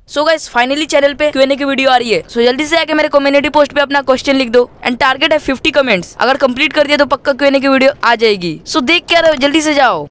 So guys finally channel पे Q&A की video आ रही है। सो जल्दी से आके मेरे कम्युनिटी पोस्ट पे अपना क्वेश्चन लिख दो एंड टारगेट है 50 कमेंट्स। अगर कंप्लीट कर दिया तो पक्का Q&A की वीडियो आ जाएगी। सो देख क्या रहे हो, जल्दी से जाओ।